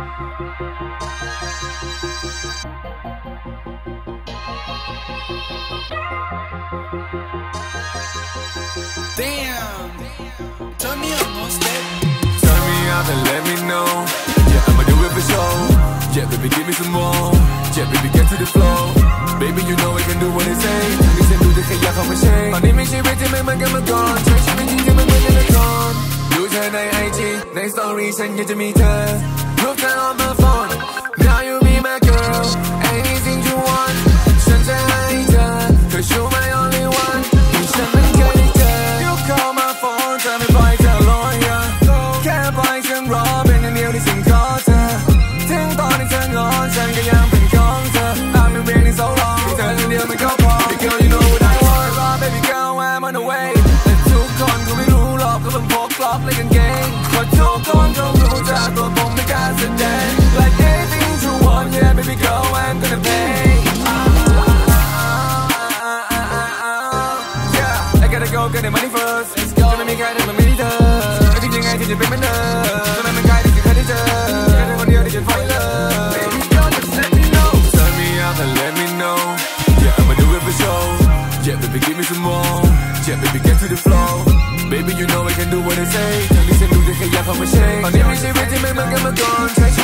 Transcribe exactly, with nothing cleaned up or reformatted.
Damn, turn me up, no step. Turn me up and let me know. Yeah, I'ma do it for sure. Yeah, baby, give me some more. Yeah, baby, get to the flow. Baby, you know we can do what they say. 你先ดูจะขยับเข้ามาเช็คตอนนี้ไม่ใช่เรื่องที่ไม่เหมือนกันมาก่อนใช้ชีวิตจริงที่มันเหมือนกันละก่อนดูเธอใน ไอ จี ใน สตอรี่ ฉันอยากจะมีเธอรูปเธอ on my phone Now you be my girl Anything you want ฉันจะให้เธอ Cause you my only one ที่ฉันไม่เคยได้เจอ You call my phone จะไม่ปล่อยเธอลอยแค่ปล่อยฉันรอเป็นอย่างเดียวที่ฉันขอเธอถึงตอนที่เธองอนฉันก็ยังเป็นของเธอ I've been waiting so long ที่เธอคนเดียวมันก็พอ Baby girl you know what I want Baby girl I'm on the way แต่ทุกคนก็ไม่รู้หรอกก็ต้องพกกล็อกในกางเกงเพราะทุกคนก็รู้จากตัวผมในการแสดง Like anything you want yeah baby girl I'm gonna pay Yeah I gotta go get the money first Let's go จะไม่มีใครได้มาไม่ได้เธอไม่จริงยังไงที่จะเป็นเหมือนเดิมจะไม่เป็นใครที่จะเคยได้เจอแค่เธอคนเดียวที่จะไฟเลย Baby girl just let me know Turn me up and let me know Yeah I'ma do it for sure Yeah baby give me some more Yeah baby get to the flow Baby you know I can do what I say ทั้งที่ฉันดูจะแค่อยากเข้ามาเช็คตอนนี้ไม่ใช่เรื่องที่ไม่เหมือนกันมาก่อนใช้